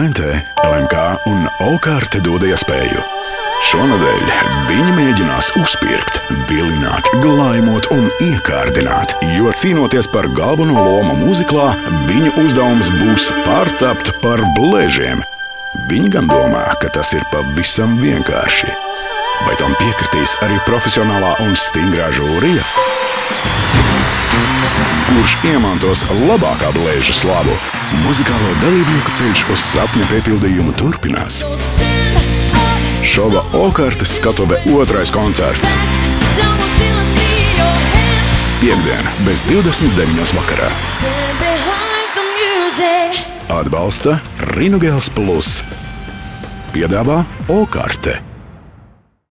LNT, LMK un O-Karte dod iespēju. Šonadēļ viņi mēģinās uzpirkt, vilināt, glaimot un iekārdināt, jo cīnoties par galveno lomu mūziklā, viņu uzdevums būs pārtapt par blēžiem. Viņi gan domā, ka tas ir pavisam vienkārši. Vai tam piekritīs arī profesionālā un stingrā žūrija? Kurš iemantos labākā blēža slavu? Muzikālo dalībnieku ceļš uz sapņa piepildījumu turpinās. Šova O-Kartes skatuve 2. koncerts. Piektdien bez 29. vakarā. Atbalsta Rinugels Plus. Piedāvā O-Karte.